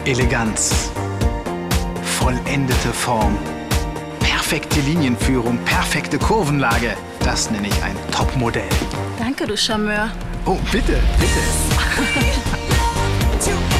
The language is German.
Eleganz, vollendete Form, perfekte Linienführung, perfekte Kurvenlage. Das nenne ich ein Topmodell. Danke, du Charmeur. Oh, bitte, bitte.